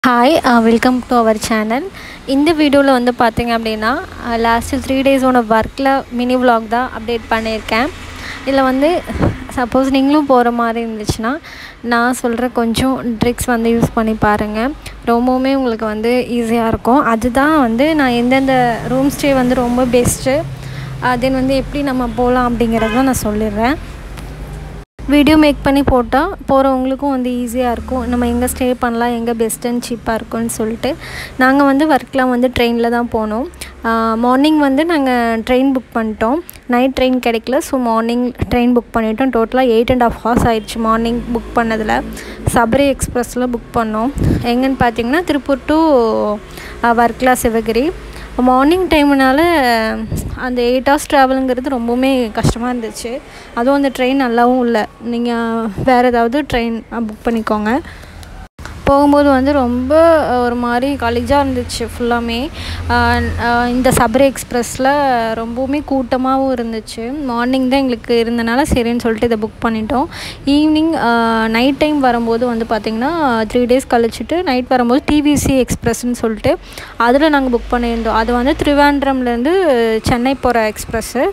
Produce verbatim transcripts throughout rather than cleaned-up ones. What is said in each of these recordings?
Hi, uh, welcome to our channel. In the video la vandu pathinga appadina last three days on Varkala mini vlog da update பண்ணிருக்கேன். இதுல வந்து suppose நீங்களும் போற மாதிரி இருந்துச்சுனா நான் சொல்ற கொஞ்சம் tricks வந்து யூஸ் பண்ணி பாருங்க. ரொம்பவே உங்களுக்கு வந்து ஈஸியா இருக்கும். அதுதான் வந்து நான் எந்தெந்த ரூம் ஸ்டே வந்து ரொம்ப பெஸ்ட் தென் வந்து எப்படி நம்ம போலாம் அப்படிங்கறத நான் சொல்லிறேன். வீடியோ மேக் பண்ணி போட்டா போறவங்களுக்கும் வந்து ஈஸியா இருக்கும். நம்ம எங்க ஸ்டே பண்ணலாம், எங்க பெஸ்ட் அண்ட் சீப்பா இருக்கும்னு சொல்லிட்டு நாங்க வந்து வர்க்லா வந்து ட்ரெயின்ல தான் போனோம். மார்னிங் வந்து நாங்க ட்ரெயின் புக் பண்ணிட்டோம். நைட் ட்ரெயின் கிடைக்கல. ஸோ மார்னிங் ட்ரெயின் புக் பண்ணிட்டோம். டோட்டலாக எயிட் அண்ட் ஆஃப் ஹவர்ஸ் ஆயிடுச்சு மார்னிங் புக் பண்ணதில். சபரி எக்ஸ்பிரஸில் புக் பண்ணோம். எங்கன்னு பார்த்தீங்கன்னா திருப்பூர் டு வர்க்லா சிவகிரி. மார்னிங் டைம்னால அந்த எயிட் ஹவர்ஸ் ட்ராவலுங்கிறது ரொம்பவுமே கஷ்டமாக இருந்துச்சு. அதுவும் அந்த ட்ரெயின் நல்லாவும் இல்லை. நீங்கள் வேறு ஏதாவது ட்ரெயின் புக் பண்ணிக்கோங்க. போகும்போது வந்து ரொம்ப ஒரு மாதிரி காலேஜாக இருந்துச்சு ஃபுல்லாமே. இந்த சபரி எக்ஸ்பிரஸில் ரொம்பவுமே கூட்டமாகவும் இருந்துச்சு. மார்னிங் தான் எங்களுக்கு இருந்தனால சரின்னு சொல்லிட்டு இதை புக் பண்ணிட்டோம். ஈவினிங் நைட் டைம் வரும்போது வந்து பார்த்திங்கன்னா த்ரீ டேஸ் கழிச்சிட்டு நைட் வரும்போது டிவிசி எக்ஸ்பிரஸ்ன்னு சொல்லிட்டு அதில் நாங்கள் புக் பண்ணியிருந்தோம். அது வந்து திருவேண்டரம்லேருந்து சென்னை போகிற எக்ஸ்பிரஸ்ஸு.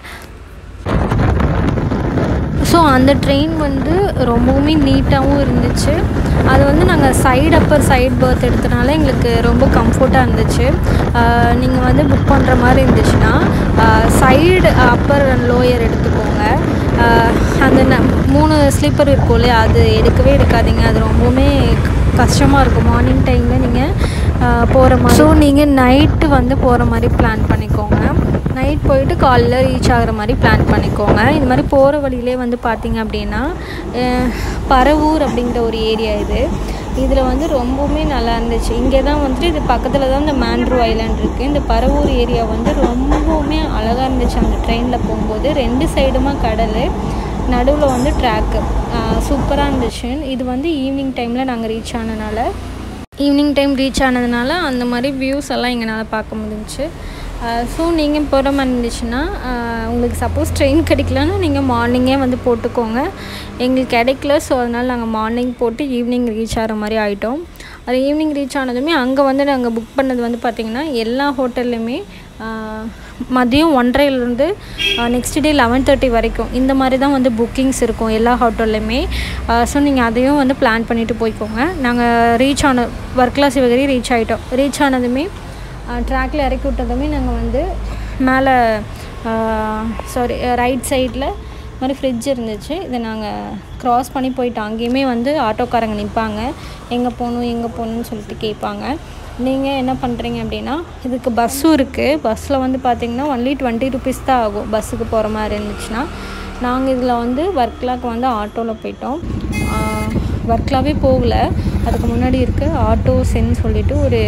ஸோ அந்த ட்ரெயின் வந்து ரொம்பவுமே நீட்டாகவும் இருந்துச்சு. அது வந்து நாங்கள் சைடு அப்பர் சைடு பர்த் எடுத்தனால எங்களுக்கு ரொம்ப கம்ஃபர்ட்டாக இருந்துச்சு. நீங்கள் வந்து புக் பண்ணுற மாதிரி இருந்துச்சுன்னா சைடு அப்பர் அண்ட் லோயர் எடுத்துக்கோங்க. அந்த ந மூணு ஸ்லீப்பர் இருக்கும் இல்லையா, அது எடுக்கவே எடுக்காதீங்க. அது ரொம்பவுமே கஷ்டமாக இருக்கும் மார்னிங் டைமில் நீங்கள் போகிற மாதிரி. ஸோ நீங்கள் நைட்டு வந்து போகிற மாதிரி பிளான் பண்ணிக்கோங்க. நைட் போயிட்டு காலையில் ரீச் ஆகிற மாதிரி பிளான் பண்ணிக்கோங்க. இது மாதிரி போகிற வழியிலே வந்து பார்த்திங்க அப்படின்னா பரவூர் அப்படிங்கிற ஒரு ஏரியா இது. இதில் வந்து ரொம்பவுமே நல்லா இருந்துச்சு. இங்கே தான் வந்துட்டு இது பக்கத்தில் தான் இந்த முன்ரோ ஐலாண்ட் இருக்குது. இந்த பரவூர் ஏரியா வந்து ரொம்பவுமே அழகாக இருந்துச்சு. அந்த ட்ரெயினில் போகும்போது ரெண்டு சைடுமா கடல், நடுவில் வந்து ட்ராக்கு சூப்பராக இருந்துச்சு. இது வந்து ஈவினிங் டைமில் நாங்கள் ரீச் ஆனதுனால ஈவினிங் டைம் ரீச் ஆனதுனால அந்த மாதிரி வியூஸ் எல்லாம் எங்களால் பார்க்க முடிஞ்சிச்சு. ஸோ நீங்கள் போகிற மாதிரி இருந்துச்சுன்னா உங்களுக்கு சப்போஸ் ட்ரெயின் கிடைக்கலன்னா நீங்கள் மார்னிங்கே வந்து போட்டுக்கோங்க. எங்களுக்கு கிடைக்கல. ஸோ அதனால் நாங்கள் மார்னிங் போட்டு ஈவினிங் ரீச் ஆகிற மாதிரி ஆகிட்டோம். அது ஈவினிங் ரீச் ஆனதுமே அங்கே வந்து நாங்கள் புக் பண்ணது வந்து பார்த்திங்கன்னா எல்லா ஹோட்டல்லையுமே மதியம் ஒன்றரைலேருந்து நெக்ஸ்ட் டே லெவன் தேர்ட்டி வரைக்கும் இந்த மாதிரி தான் வந்து புக்கிங்ஸ் இருக்கும் எல்லா ஹோட்டல்லையுமே. ஸோ நீங்கள் அதையும் வந்து பிளான் பண்ணிவிட்டு போய்க்கோங்க. நாங்கள் ரீச் ஆன வர்க்லா சிவகிரி ரீச் ஆகிட்டோம். ரீச் ஆனதுமே ட்ராக்கில் இறக்கி விட்டதுமே நாங்கள் வந்து மேலே சாரி ரைட் சைடில் மாதிரி ஃப்ரிட்ஜ் இருந்துச்சு. இதை நாங்கள் க்ராஸ் பண்ணி போயிட்டோம். அங்கேயுமே வந்து ஆட்டோக்காரங்க நிற்பாங்க. எங்கே போகணும் எங்கே போகணுன்னு சொல்லிட்டு கேட்பாங்க. நீங்கள் என்ன பண்ணுறீங்க அப்படின்னா இதுக்கு பஸ்ஸும் இருக்குது. பஸ்ஸில் வந்து பார்த்திங்கன்னா ஒன்லி டுவெண்ட்டி ருபீஸ் தான் ஆகும் பஸ்ஸுக்கு போகிற மாதிரி இருந்துச்சுன்னா. நாங்கள் இதில் வந்து வர்க்லாவுக்கு வந்து ஆட்டோவில் போயிட்டோம். வர்க்லாவே போகல, அதுக்கு முன்னாடி இருக்குது ஆட்டோ சென் சொல்லிவிட்டு ஒரு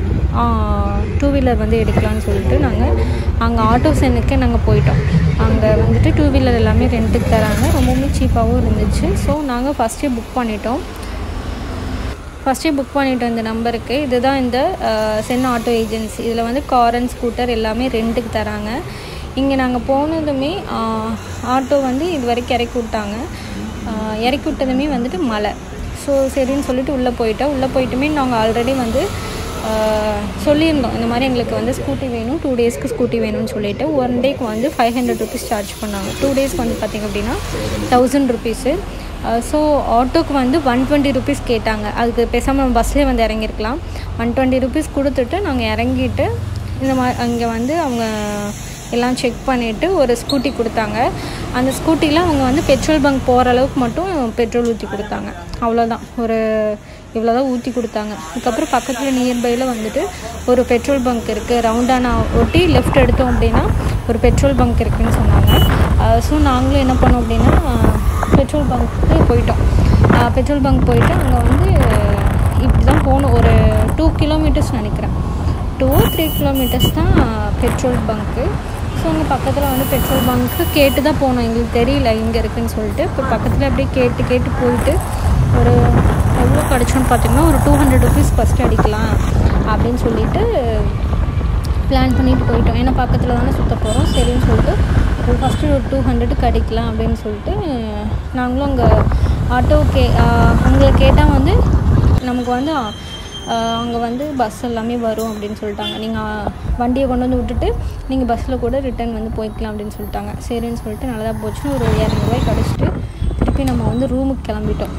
டூ வீலர் வந்து எடுக்கலான்னு சொல்லிட்டு நாங்கள் அங்கே ஆட்டோ சென்னுக்கு நாங்கள் போயிட்டோம். அங்கே வந்துட்டு டூ வீலர் எல்லாமே ரெண்ட்டுக்கு தராங்க. ரொம்பவுமே சீப்பாகவும் இருந்துச்சு. ஸோ நாங்கள் ஃபஸ்ட்டே புக் பண்ணிட்டோம். ஃபஸ்ட்டே புக் பண்ணிட்டோம் இந்த நம்பருக்கு. இதுதான் இந்த சென் ஆட்டோ ஏஜென்சி. இதில் வந்து கார் அண்ட் ஸ்கூட்டர் எல்லாமே ரெண்ட்டுக்கு தராங்க. இங்கே நாங்கள் போனதுமே ஆட்டோ வந்து இது வரைக்கும் இறக்கி விட்டாங்க. இறக்கி விட்டதுமே வந்துட்டு மழை. ஸோ சரின்னு சொல்லிட்டு உள்ளே போயிட்டோம். உள்ளே போயிட்டுமே நாங்கள் ஆல்ரெடி வந்து சொல்லியிருந்தோம் இந்த மாதிரி எங்களுக்கு வந்து ஸ்கூட்டி வேணும், டூ டேஸ்க்கு ஸ்கூட்டி வேணும்னு சொல்லிவிட்டு ஒன் டேக்கு வந்து ஃபைவ் ஹண்ட்ரட் ருபீஸ் சார்ஜ் பண்ணாங்க. டூ டேஸ்க்கு வந்து பார்த்திங்க அப்படின்னா தௌசண்ட் ருபீஸு. ஸோ ஆட்டோக்கு வந்து ஒன் டுவெண்ட்டி ருபீஸ் கேட்டாங்க. அதுக்கு பேசாமல் நம்ம பஸ்லேயே வந்து இறங்கியிருக்கலாம். ஒன் டுவெண்ட்டி ருபீஸ் கொடுத்துட்டு நாங்கள் இறங்கிட்டு இந்த மாதிரி அங்கே வந்து அவங்க எல்லாம் செக் பண்ணிவிட்டு ஒரு ஸ்கூட்டி கொடுத்தாங்க. அந்த ஸ்கூட்டியில் அவங்க வந்து பெட்ரோல் பங்க் போகிற அளவுக்கு மட்டும் பெட்ரோல் ஊற்றி கொடுத்தாங்க. அவ்வளோதான், ஒரு இவ்வளோ தான் ஊற்றி கொடுத்தாங்க. அதுக்கப்புறம் பக்கத்தில் நியர்பையில் வந்துட்டு ஒரு பெட்ரோல் பங்க் இருக்குது. ரவுண்டானா ஒட்டி லெஃப்ட் எடுத்தோம் அப்படின்னா ஒரு பெட்ரோல் பங்க் இருக்குதுன்னு சொன்னாங்க. ஸோ நாங்களும் என்ன பண்ணோம் அப்படின்னா பெட்ரோல் பங்க்கு போயிட்டோம். பெட்ரோல் பங்க் போயிட்டு அங்கே வந்து இப்படி தான் போகணும். ஒரு டூ கிலோமீட்டர்ஸ் நினைக்கிறேன், டூ த்ரீ கிலோமீட்டர்ஸ் தான் பெட்ரோல் பங்க்கு. ஸோ அங்கே பக்கத்தில் வந்து பெட்ரோல் பங்க்கு கேட்டு தான் போனோம். எங்களுக்கு தெரியல இங்கே இருக்குதுன்னு சொல்லிட்டு. இப்போ பக்கத்தில் அப்படியே கேட்டு கேட்டு போயிட்டு ஒரு எவ்வளோ கிடச்சோன்னு பார்த்திங்கன்னா ஒரு டூ ஹண்ட்ரட் ருபீஸ் ஃபஸ்ட்டு அடிக்கலாம் அப்படின்னு சொல்லிட்டு பிளான் பண்ணிட்டு போயிட்டோம். ஏன்னா பக்கத்தில் தானே சுற்ற போகிறோம். சரின்னு சொல்லிட்டு ஒரு ஃபஸ்ட்டு ஒரு டூ ஹண்ட்ரடுக்கு அடிக்கலாம் அப்படின்னு சொல்லிட்டு நாங்களும் அங்கே ஆட்டோ கே அங்கே கேட்டால் வந்து நமக்கு வந்து அங்கே வந்து பஸ் எல்லாமே வரும் அப்படின்னு சொல்லிட்டாங்க. நீங்கள் வண்டியை கொண்டு வந்து விட்டுட்டு நீங்கள் பஸ்ஸில் கூட ரிட்டர்ன் வந்து போய்க்கலாம் அப்படின்னு சொல்லிட்டாங்க. சரின்னு சொல்லிட்டு நல்லா போச்சுன்னு ஒரு இரநூறுவாய் கிடச்சிட்டு திருப்பி நம்ம வந்து ரூமுக்கு கிளம்பிட்டோம்.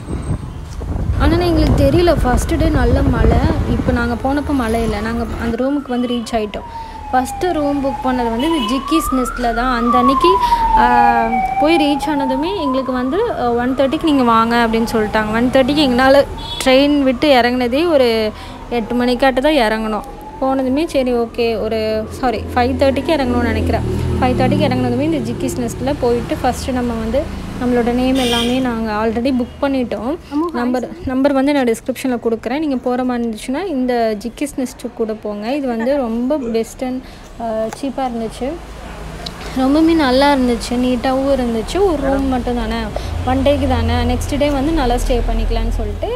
ஆனால் எங்களுக்கு தெரியல, ஃபஸ்ட்டு டே நல்ல மழை. இப்போ நாங்கள் போனப்போ மழை இல்லை. நாங்கள் அந்த ரூமுக்கு வந்து ரீச் ஆகிட்டோம். ஃபஸ்ட்டு ரூம் புக் பண்ணது வந்து இந்த ஜிக்கிஸ் நெஸ்ட்டில் தான். அந்த அன்றைக்கி போய் ரீச் ஆனதுமே எங்களுக்கு வந்து ஒன் தேர்ட்டிக்கு நீங்கள் வாங்க அப்படின்னு சொல்லிட்டாங்க. ஒன் தேர்ட்டிக்கு எங்களால் ட்ரெயின் விட்டு இறங்கினதே ஒரு எட்டு மணிக்காட்டு தான் இறங்கணும். போனதுமே சரி ஓகே ஒரு சாரி ஃபைவ் தேர்ட்டிக்கு இறங்கணும்னு நினைக்கிறேன். ஃபைவ் தேர்ட்டிக்கு இறங்கினதுமே இந்த ஜிக்கிஸ் நெஸ்ட்டில் போயிட்டு ஃபஸ்ட்டு நம்ம வந்து நம்மளோட நேம் எல்லாமே நாங்கள் ஆல்ரெடி புக் பண்ணிட்டோம். நம்பர் நம்பர் வந்து நான் டிஸ்கிரிப்ஷனில் கொடுக்குறேன். நீங்கள் போகிற மாதிரி இருந்துச்சுன்னா இந்த ஜிக்கிஸ் நெஸ்ட்டுக்கு கூட போங்க. இது வந்து ரொம்ப பெஸ்ட் அண்ட் சீப்பாக இருந்துச்சு. ரொம்பவுமே நல்லா இருந்துச்சு, நீட்டாகவும் இருந்துச்சு. ஒரு ரூம் மட்டும் தானே, ஒன் டேக்கு தானே, நெக்ஸ்ட் டே வந்து நல்லா ஸ்டே பண்ணிக்கலான்னு சொல்லிட்டு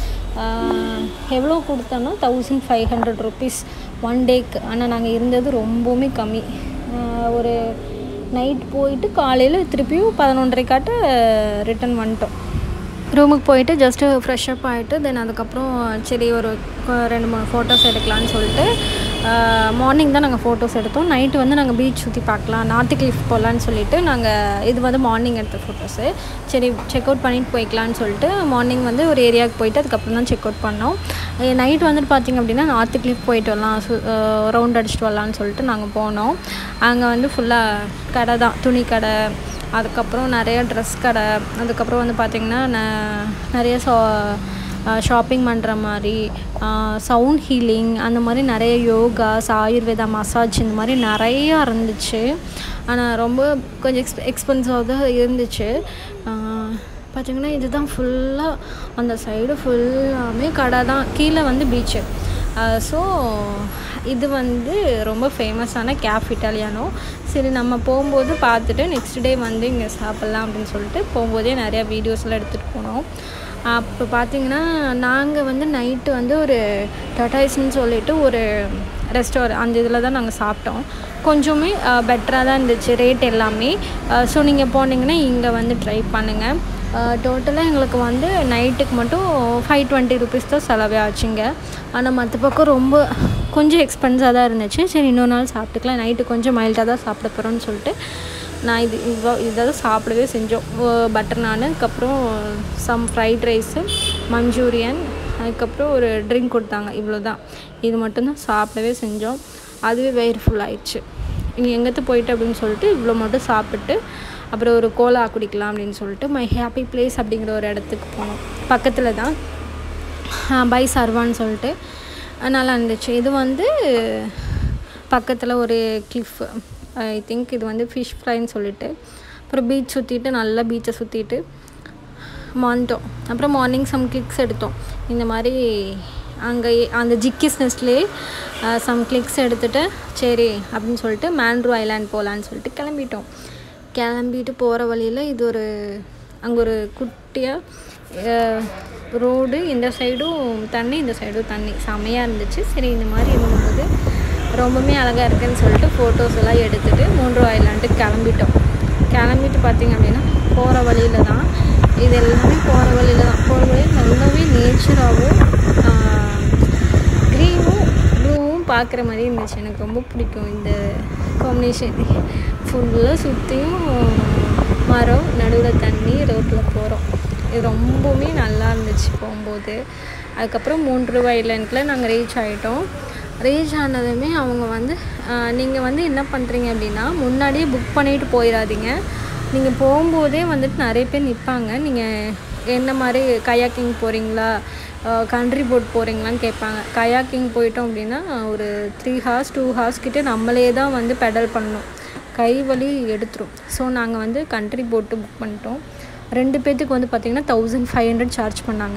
எவ்வளோ கொடுத்தோன்னா thousand five hundred rupees one டேக்கு. ஆனால் நாங்கள் இருந்தது ரொம்பவுமே கம்மி. ஒரு நைட் போயிட்டு காலையில் திருப்பியும் பதினொன்றரைக்காட்ட ரிட்டன் வந்துட்டோம். ரூமுக்கு போயிட்டு ஜஸ்ட்டு ஃப்ரெஷ்அப் ஆகிட்டு தென் அதுக்கப்புறம் சரி ஒரு ரெண்டு மூணு ஃபோட்டோஸ் எடுக்கலான்னு சொல்லிட்டு மார்னிங் தான் நாங்கள் ஃபோட்டோஸ் எடுத்தோம். நைட்டு வந்து நாங்கள் பீச் சுற்றி பார்க்கலாம், நார்த்து கிளிஃப் போகலான்னு சொல்லிட்டு நாங்கள் இது வந்து மார்னிங் எடுத்த ஃபோட்டோஸு. சரி செக் அவுட் பண்ணிட்டு போய்க்கலான்னு சொல்லிட்டு மார்னிங் வந்து ஒரு ஏரியாவுக்கு போயிட்டு அதுக்கப்புறம் தான் செக் அவுட் பண்ணோம். நைட் வந்துட்டு பார்த்திங்க அப்படின்னா நார்த்து கிளிஃப் போயிட்டு வரலாம், ரவுண்ட் அடிச்சுட்டு வரலான்னு சொல்லிட்டு நாங்கள் போனோம். அங்கே வந்து ஃபுல்லாக கடை தான், துணி கடை, அதுக்கப்புறம் நிறைய ட்ரெஸ் கடை, அதுக்கப்புறம் வந்து பார்த்திங்கன்னா ந நிறைய ஷா ஷாப்பிங் பண்ணுற மாதிரி, சவுண்ட் ஹீலிங், அந்த மாதிரி நிறைய யோகாஸ், ஆயுர்வேதா, மசாஜ், இந்த மாதிரி நிறையா இருந்துச்சு. ஆனால் ரொம்ப கொஞ்சம் எக்ஸ் எக்ஸ்பென்சிவாக தான் இருந்துச்சு. பார்த்திங்கன்னா இதுதான் ஃபுல்லாக அந்த சைடு ஃபுல்லாமே கடை தான், கீழே வந்து பீச்சு. ஸோ இது வந்து ரொம்ப ஃபேமஸான கேஃப் இட்டாலியானோ. சரி நம்ம போகும்போது பார்த்துட்டு நெக்ஸ்ட் டே வந்து இங்கே சாப்பிட்லாம் அப்படின்னு சொல்லிட்டு போகும்போதே நிறையா வீடியோஸ்லாம் எடுத்துகிட்டு போனோம். அப்போ பார்த்திங்கன்னா நாங்கள் வந்து நைட்டு வந்து ஒரு டட்டாய்ஸ்ன்னு சொல்லிட்டு ஒரு ரெஸ்டாரண்ட் அந்த இதில் தான் நாங்கள் சாப்பிட்டோம். கொஞ்சமே பெட்டராக தான் இருந்துச்சு ரேட் எல்லாமே. ஸோ நீங்கள் போனீங்கன்னா இங்கே வந்து ட்ரை பண்ணுங்கள். டோட்டலாக எங்களுக்கு வந்து நைட்டுக்கு மட்டும் ஃபைவ் டுவெண்ட்டி ருபீஸ் தான் செலவே ஆச்சுங்க. ஆனால் மற்ற பக்கம் ரொம்ப கொஞ்சம் எக்ஸ்பென்ஸாக தான் இருந்துச்சு. சரி இன்னொரு நாள் சாப்பிட்டுக்கலாம், நைட்டு கொஞ்சம் மைல்டாக தான் சாப்பிட போகிறோன்னு சொல்லிட்டு நான் இது இவ்வளோ இதாவது சாப்பிடவே செஞ்சோம். பட்டர் நான், அதுக்கப்புறம் சம் ஃப்ரைட் ரைஸு, மஞ்சூரியன், அதுக்கப்புறம் ஒரு ட்ரிங்க் கொடுத்தாங்க. இவ்வளோ தான், இது மட்டும்தான் சாப்பிடவே செஞ்சோம். அதுவே வயிறு ஃபுல் ஆயிடுச்சு. இங்கே எங்கேத்து போயிட்டு அப்படின்னு சொல்லிட்டு இவ்வளோ மட்டும் சாப்பிட்டு அப்புறம் ஒரு கோலா குடிக்கலாம் அப்படின்னு சொல்லிட்டு மை ஹாப்பி பிளேஸ் அப்படிங்கிற ஒரு இடத்துக்கு போனோம். பக்கத்தில் தான் பை சர்வான்னு சொல்லிட்டு நல்லா இருந்துச்சு. இது வந்து பக்கத்தில் ஒரு கிளிஃப், ஐ திங்க் இது வந்து ஃபிஷ் ஃப்ரைன்னு சொல்லிட்டு அப்புறம் பீச் சுற்றிட்டு நல்லா பீச்சை சுற்றிட்டு மாண்டோம். அப்புறம் மார்னிங் சம் கிளிக்ஸ் எடுத்தோம். இந்த மாதிரி அங்கே அந்த ஜிக்கிஸ் நெஸ்ட்லேயே சம் கிளிக்ஸ் எடுத்துகிட்டு சரி அப்படின்னு சொல்லிட்டு மன்ரோ ஐலாண்ட் போகலான்னு சொல்லிட்டு கிளம்பிட்டோம். கிளம்பிட்டு போகிற வழியில் இது ஒரு அங்கே ஒரு குட்டியாக ரோடு, இந்த சைடும் தண்ணி இந்த சைடும் தண்ணி, செமையாக இருந்துச்சு. சரி இந்த மாதிரி இருக்கும்போது ரொம்பவுமே அழகாக இருக்குதுன்னு சொல்லிட்டு ஃபோட்டோஸ் எல்லாம் எடுத்துகிட்டு முன்ரோ ஐலாண்டுக்கு கிளம்பிட்டோம். கிளம்பிட்டு பார்த்திங்க அப்படின்னா போகிற வழியில் தான் இது எல்லாமே போகிற வழியில் தான் போகிற வழியில் நல்லாவே நேச்சராகவும் க்ரீனும் ப்ளூவும் பார்க்குற மாதிரி இருந்துச்சு. எனக்கு ரொம்ப பிடிக்கும் இந்த காம்பினேஷன். ஃபுல்லாக சுற்றியும் மரம், நடுவில் தண்ணி, ரோட்டில் போகிறோம். இது ரொம்பவுமே நல்லா இருந்துச்சு போகும்போது. அதுக்கப்புறம் முன்ரோ ஐலாண்டில் நாங்கள் ரீச் ஆகிட்டோம். ரீச் ஆனதுமே அவங்க வந்து நீங்கள் வந்து என்ன பண்ணுறீங்க அப்படின்னா முன்னாடியே புக் பண்ணிவிட்டு போயிடாதீங்க. நீங்கள் போகும்போதே வந்துட்டு நிறைய பேர் நிற்பாங்க. நீங்கள் என்ன மாதிரி கயாக்கிங் போகிறீங்களா, கண்ட்ரி போட் போகிறீங்களான்னு கேட்பாங்க. கயாக்கிங் போயிட்டோம் அப்படின்னா ஒரு த்ரீ ஹார்ஸ் டூ ஹார்ஸ் கிட்டே நம்மளே தான் வந்து பெடல் பண்ணணும், கை வலி எடுத்துரும். ஸோ நாங்கள் வந்து கண்ட்ரி போட்டு புக் பண்ணிட்டோம். ரெண்டு பேர்த்துக்கு வந்து பார்த்திங்கன்னா தௌசண்ட் ஃபைவ் ஹண்ட்ரட் சார்ஜ் பண்ணாங்க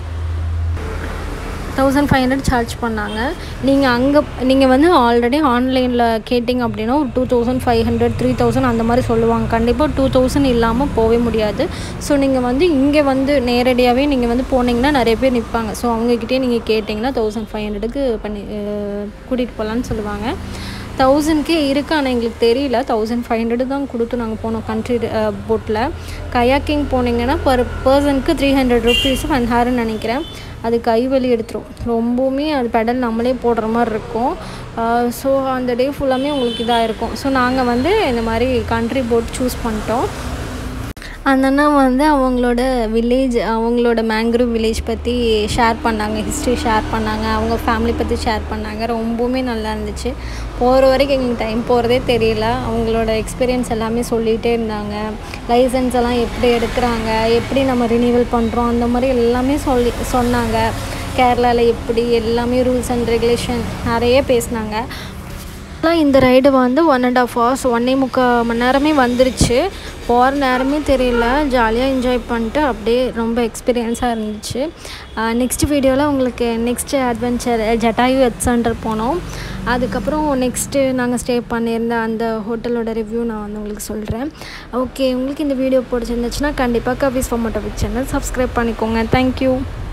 தௌசண்ட் ஃபைவ் ஹண்ட்ரட் சார்ஜ் பண்ணாங்க நீங்கள் அங்கே நீங்கள் வந்து ஆல்ரெடி ஆன்லைனில் கேட்டிங்க அப்படின்னா ஒரு two thousand five hundred three thousand அந்த மாதிரி சொல்லுவாங்க. கண்டிப்பாக டூ தௌசண்ட் இல்லாமல் போகவே முடியாது. ஸோ நீங்கள் வந்து இங்கே வந்து நேரடியாகவே நீங்கள் வந்து போனீங்கன்னா நிறைய பேர் நிற்பாங்க. ஸோ அவங்கக்கிட்டே நீங்கள் கேட்டிங்கன்னா தௌசண்ட் ஃபைவ் ஹண்ட்ரடுக்கு பண்ணி கூட்டிகிட்டு போகலான்னு சொல்லுவாங்க. தௌசண்ட்கே இருக்குது. ஆனால் எங்களுக்கு தெரியல. தௌசண்ட் ஃபைவ் ஹண்ட்ரடு தான் கொடுத்து நாங்கள் போனோம் கண்ட்ரி போட்டில். கயாக்கிங் போனீங்கன்னா பர் பர்சனுக்கு த்ரீ ஹண்ட்ரட் ருபீஸ் ஒன் ஹார்னு நினைக்கிறேன். அது கை வலி எடுத்துரும். ரொம்பவுமே அது பெடல் நம்மளே போடுற மாதிரி இருக்கும். ஸோ அந்த டே ஃபுல்லாமே உங்களுக்கு இதாக இருக்கும். ஸோ நாங்கள் வந்து இந்த மாதிரி கண்ட்ரி போட் சூஸ் பண்ணிட்டோம். அந்த அண்ணா வந்து அவங்களோட வில்லேஜ் அவங்களோட மேங்க்ரூவ் வில்லேஜ் பற்றி ஷேர் பண்ணாங்க, ஹிஸ்ட்ரி ஷேர் பண்ணாங்க, அவங்க ஃபேமிலி பற்றி ஷேர் பண்ணாங்க. ரொம்பவுமே நல்லா இருந்துச்சு. போகிற வரைக்கும் எங்களுக்கு டைம் போகிறதே தெரியல. அவங்களோட எக்ஸ்பீரியன்ஸ் எல்லாமே சொல்லிகிட்டே இருந்தாங்க. லைசன்ஸ் எல்லாம் எப்படி எடுக்கிறாங்க, எப்படி நம்ம ரினியூவல் பண்ணுறோம், அந்த மாதிரி எல்லாமே சொல்லி சொன்னாங்க. கேரளாவில் எப்படி எல்லாமே ரூல்ஸ் அண்ட் ரெகுலேஷன் நிறைய பேசினாங்க. இந்த ரைடு வந்து ஒன் அண்ட் ஆஃப் ஹவர்ஸ் ஒன்னே முக்கால் மணி நேரமே வந்துருச்சு. போகிற நேரமே தெரியல. ஜாலியாக என்ஜாய் பண்ணிட்டு அப்படியே ரொம்ப எக்ஸ்பீரியன்ஸாக இருந்துச்சு. நெக்ஸ்ட் வீடியோவில் உங்களுக்கு next adventure Jatayu earth centre போனோம். அதுக்கப்புறம் நெக்ஸ்ட்டு நாங்கள் ஸ்டே பண்ணியிருந்த அந்த ஹோட்டலோட ரிவ்யூ நான் வந்து உங்களுக்கு சொல்கிறேன். ஓகே, உங்களுக்கு இந்த வீடியோ பிடிச்சிருந்துச்சுன்னா கண்டிப்பாக Kavis for moto channel subscribe பண்ணிக்கோங்க. தேங்க்யூ.